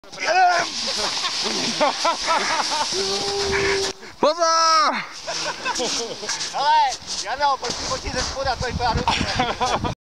Pozor! Hele, Jano, pojď si fotit ze spoda, to je to já